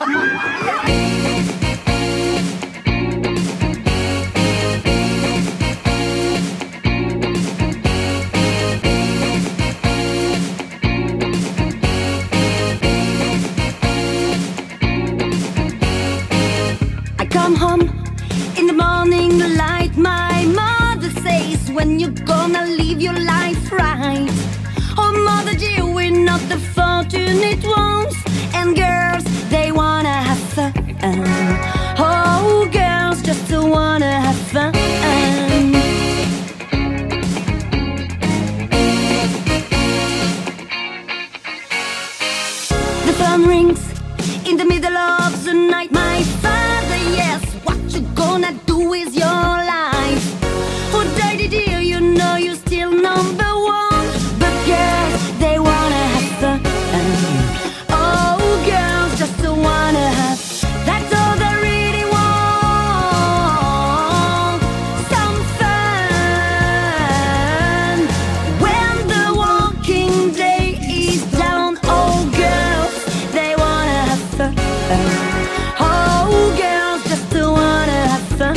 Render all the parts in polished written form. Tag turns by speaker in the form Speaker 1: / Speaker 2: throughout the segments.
Speaker 1: Come home in the morning light. My mother says, when you gonna live your life right? Oh mother dear, we're not the fortunate ones, and girls, they wanna have fun. Oh girls just wanna have fun. The phone rings in the middle of the night. My father, yes, what you gonna do with your life? Oh daddy dear, you know you're still number one, but girls, they wanna have fun. Oh girls just wanna have, that's all they really want, some fun. When the working day is down, oh girls, they wanna have fun. Oh girls just wanna have fun.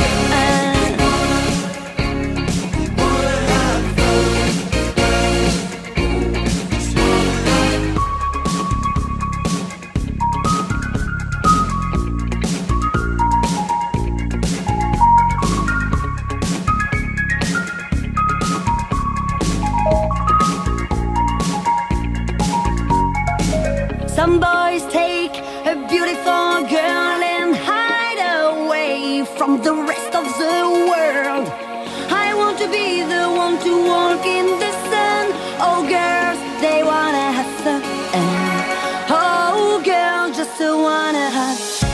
Speaker 1: Some boys take a beautiful girl and hide away from the rest of the world. I want to be the one to walk in the sun. Oh girls, they wanna have fun. Oh girls just wanna have